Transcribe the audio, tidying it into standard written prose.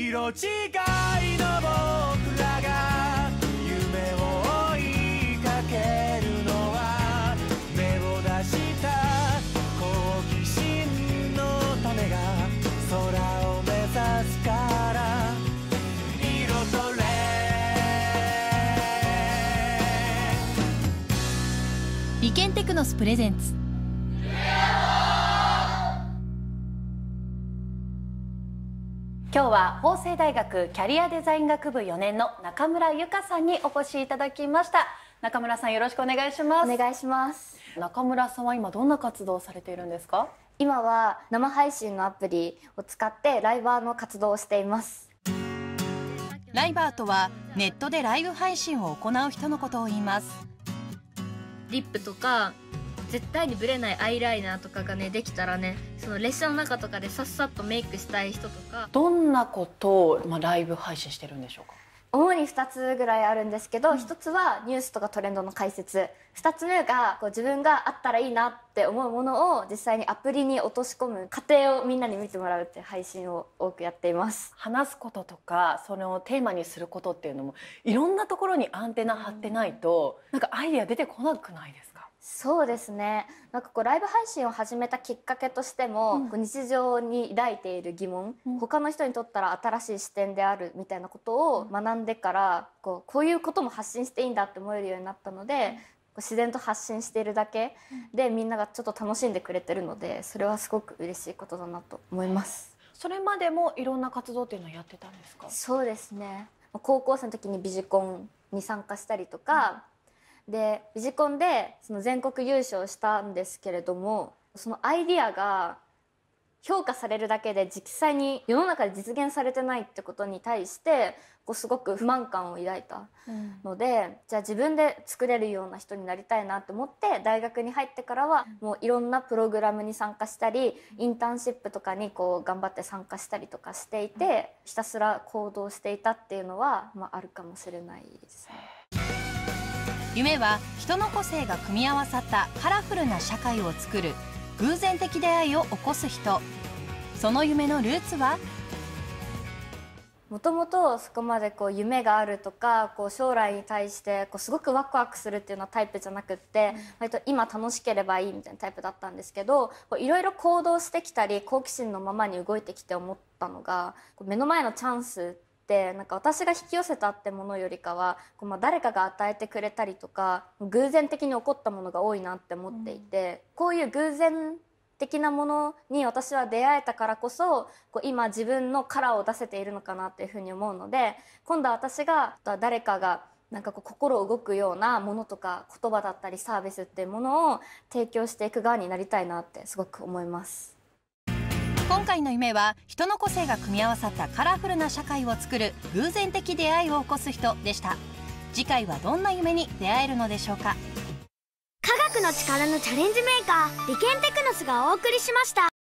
色違いの僕らが夢を追いかけるのは目を出した好奇心の種が空を目指すから色とれ理研テクノスプレゼンツ今日は法政大学キャリアデザイン学部4年の中村由佳さんにお越しいただきました。中村さん、よろしくお願いします。 お願いします。 中村さんは今どんな活動をされているんですか？ 今は生配信のアプリを使ってライバーの活動をしています。 ライバーとはネットでライブ配信を行う人のことを言います。 リップとか絶対にブレないアイライナーとかがねできたらね、その列車の中とかでさっさとメイクしたい人とか。 どんなことを、ライブ配信してるんでしょうか？ 主に2つぐらいあるんですけど、1つはニュースとかトレンドの解説、2つ目が自分があったらいいなって思うものを実際にアプリに落とし込む過程をみんなに見てもらうっていう配信を多くやっています。 話すこととかそのテーマにすることっていうのもいろんなところにアンテナ張ってないとなんかアイデア出てこなくないですか？ そうですね。なんかライブ配信を始めたきっかけとしても、日常に抱いている疑問、他の人にとったら新しい視点であるみたいなことを学んでからこういうことも発信していいんだって思えるようになったので、自然と発信しているだけでみんながちょっと楽しんでくれてるので、それはすごく嬉しいことだなと思います。 それまでもいろんな活動っていうのをやってたんですか？ そうですね。高校生の時にビジコンに参加したりとか、でビジコンでその全国優勝したんですけれども、そのアイディアが評価されるだけで実際に世の中で実現されてないってことに対してすごく不満感を抱いたので、じゃあ自分で作れるような人になりたいなと思って大学に入ってからはもういろんなプログラムに参加したりインターンシップとかに頑張って参加したりとかしていて、ひたすら行動していたっていうのはあるかもしれないですね。 夢は人の個性が組み合わさったカラフルな社会を作る偶然的出会いを起こす人。その夢のルーツは？ もともとそこまで夢があるとか将来に対してすごくワクワクするっていうようなタイプじゃなくって、割と今楽しければいいみたいなタイプだったんですけど、いろいろ行動してきたり好奇心のままに動いてきて思ったのが、目の前のチャンスってなんか私が引き寄せたってものよりかは誰かが与えてくれたりとか偶然的に起こったものが多いなって思っていて、こういう偶然的なものに私は出会えたからこそ今自分のカラーを出せているのかなっていうふうに思うので、今度は私が誰かがなんか心動くようなものとか言葉だったりサービスっていうものを提供していく側になりたいなってすごく思います。 今回の夢は人の個性が組み合わさったカラフルな社会を作る偶然的出会いを起こす人でした。次回はどんな夢に出会えるのでしょうか？ 科学の力のチャレンジメーカー理研テクノスがお送りしました。